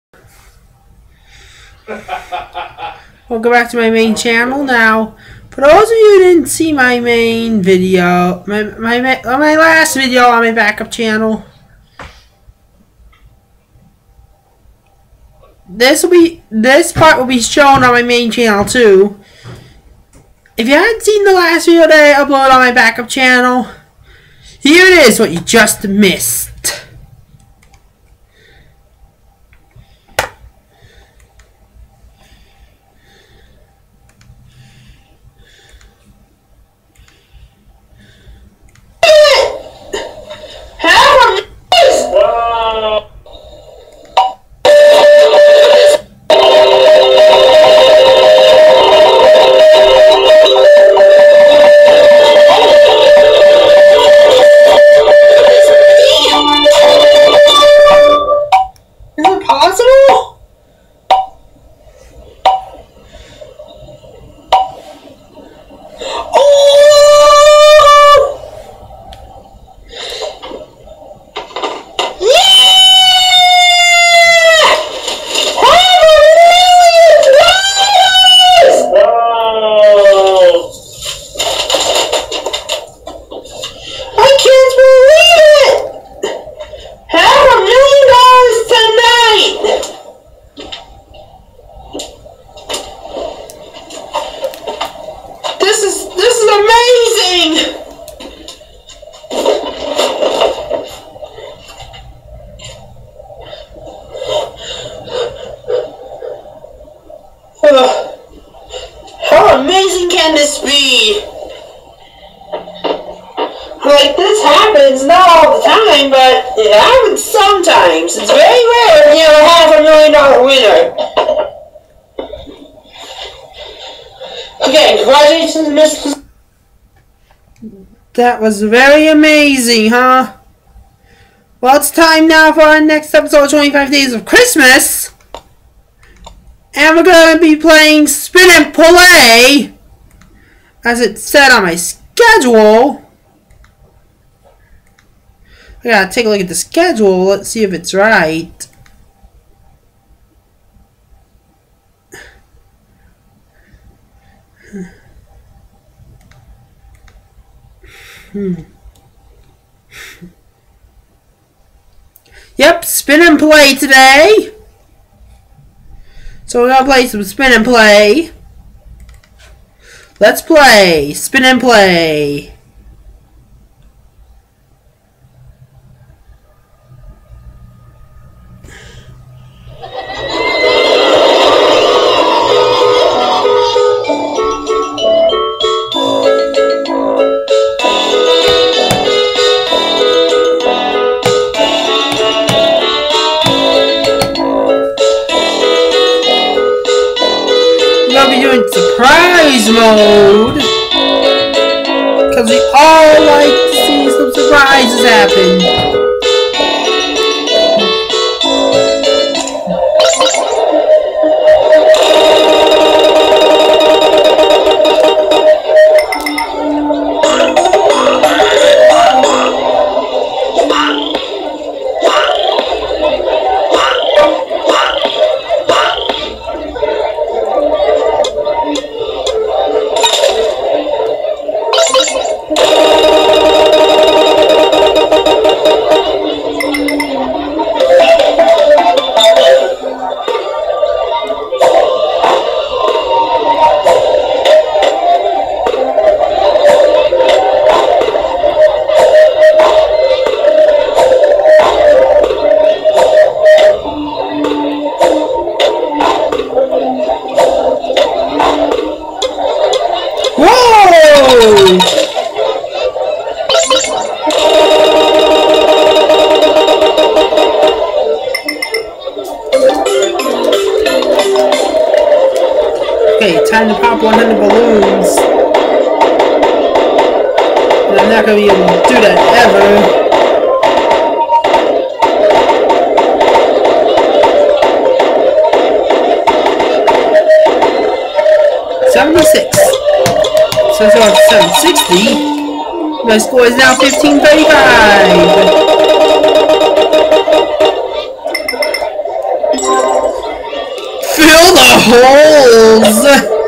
Welcome back to my main channel. Now, for those of you who didn't see my main video, my last video on my backup channel, this part will be shown on my main channel too. If you hadn't seen the last video that I uploaded on my backup channel, here it is, what you just missed. How amazing can this be? Like, this happens not all the time, but it happens sometimes. It's very rare when you have a $500,000 winner. Okay, congratulations, Mr. That was very amazing, huh? Well, it's time now for our next episode of 25 Days of Christmas. And we're going to be playing Spin and Play, as it said on my schedule. I gotta take a look at the schedule. Let's see if it's right. Yep, Spin and Play today. So we're gonna play some Spin and Play. Let's play Spin and Play. Surprise mode, because we all like to see some surprises happen. Okay, time to pop 100 balloons. And I'm not going to be able to do that ever. 76. So it's on 760. My score is now 1535. Fill the holes!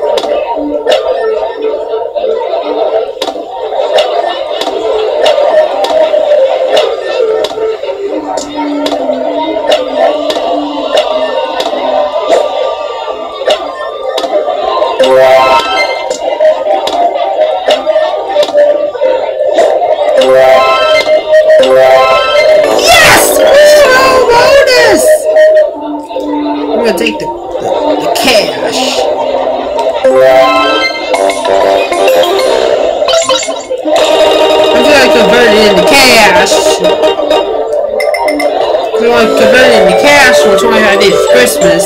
Yes! Woo! Bonus! I'm gonna take the cash. I'm gonna convert it into cash. We're gonna convert it into cash for 25 days of Christmas.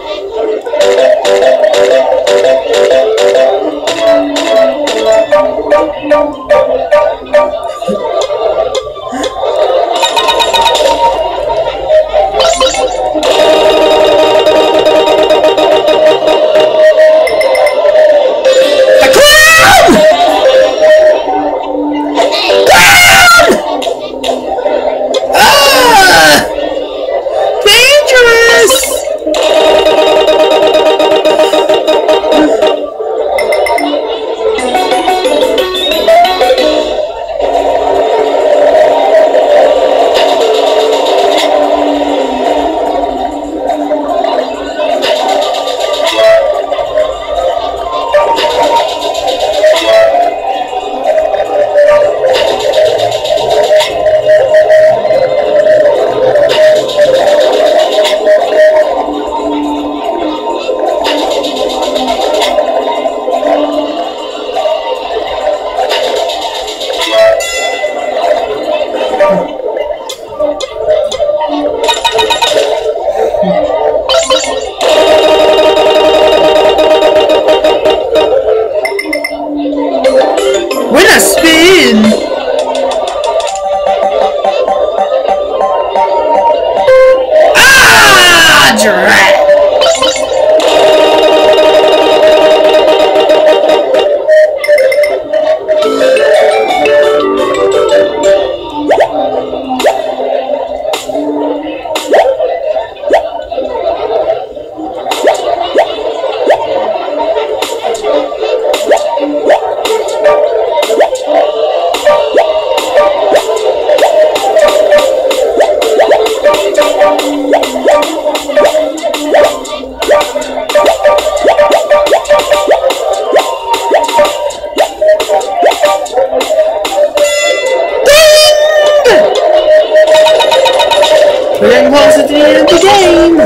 We're getting closer to the end of the game!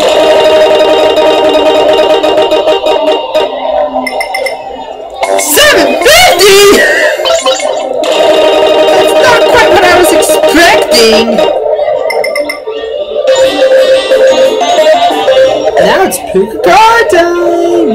$7.50! That's not quite what I was expecting! Now it's Puka Card time!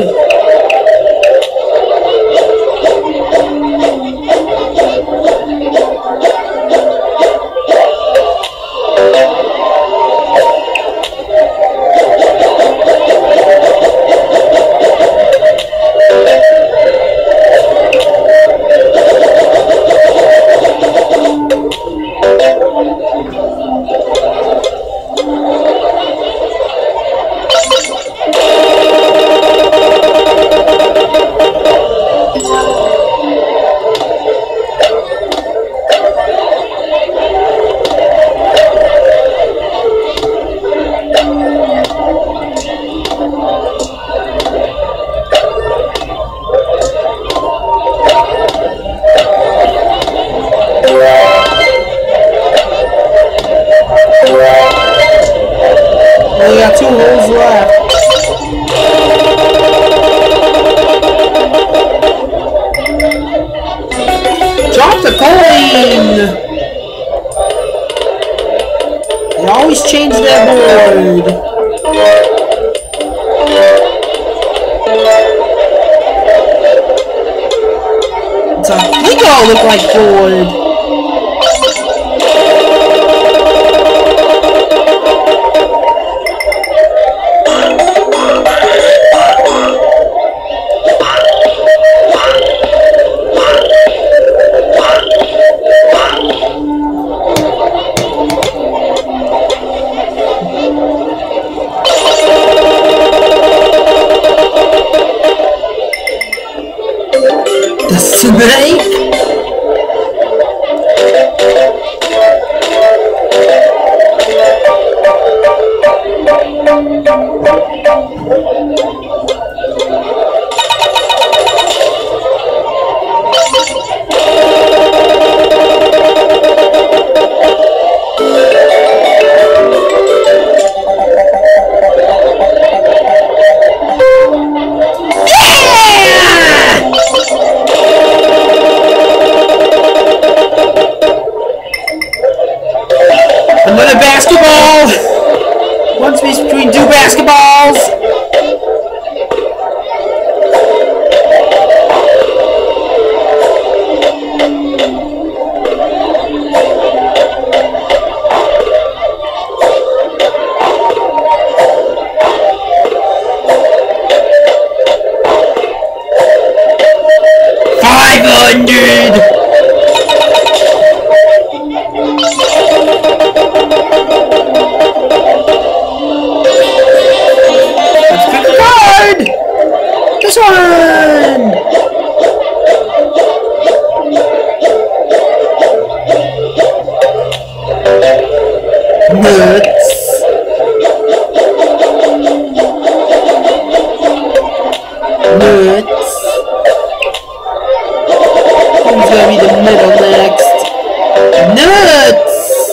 We got 2 holes left. Drop the coin! They always change their board. It's a Lego look like board. snake? Another basketball! One space between two basketballs! This one! Nuts. Nuts. Who's gonna be the middle next? Nuts!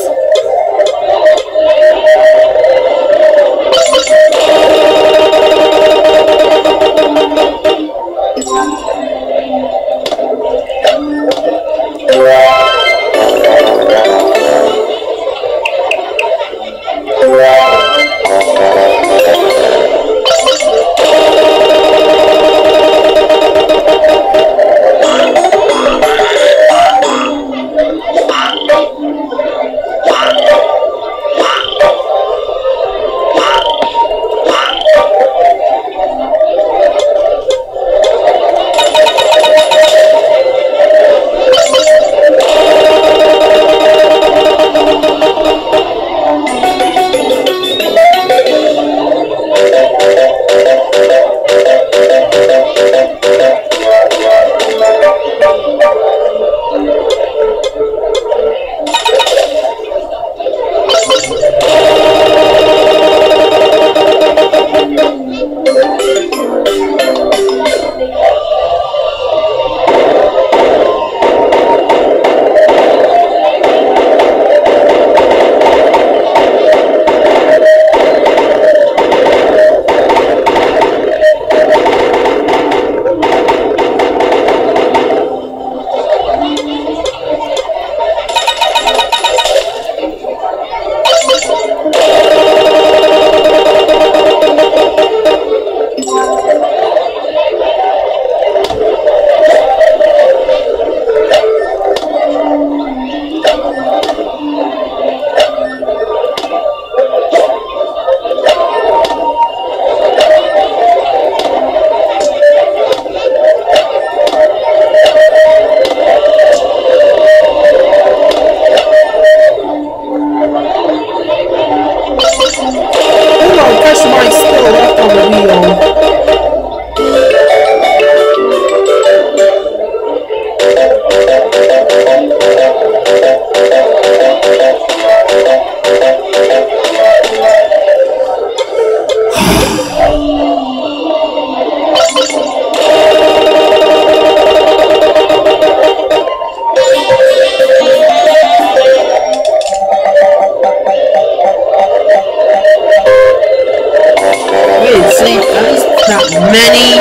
Many.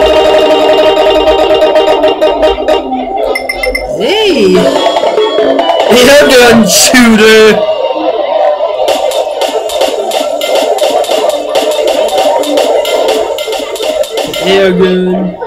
Hey! Airgun shooter! Airgun.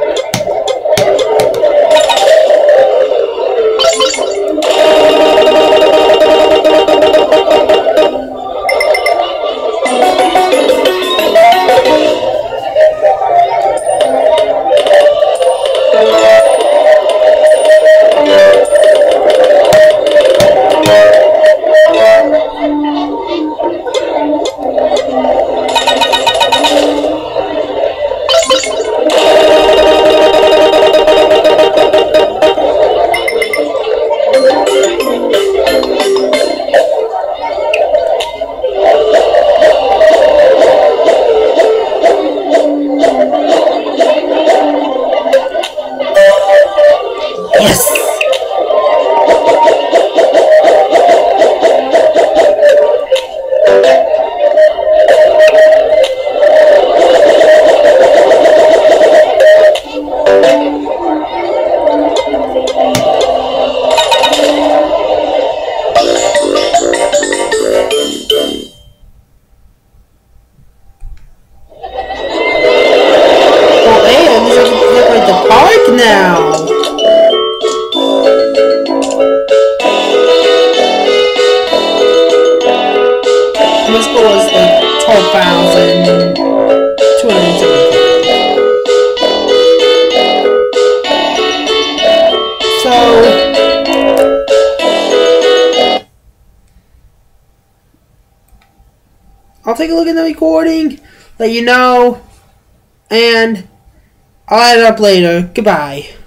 I'll take a look at the recording, let you know, and I'll add it up later. Goodbye.